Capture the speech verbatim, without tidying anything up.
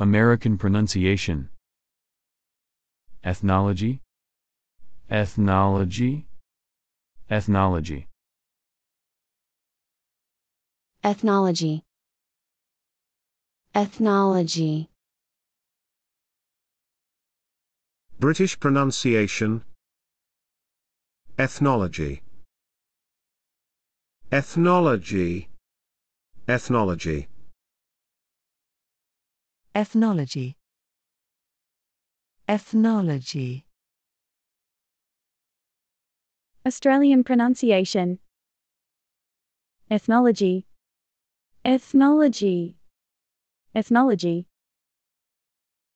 American pronunciation. Ethnology, ethnology, ethnology. Ethnology. Ethnology. British pronunciation. Ethnology. Ethnology. Ethnology. Ethnology. Ethnology. Australian pronunciation. Ethnology, ethnology, ethnology.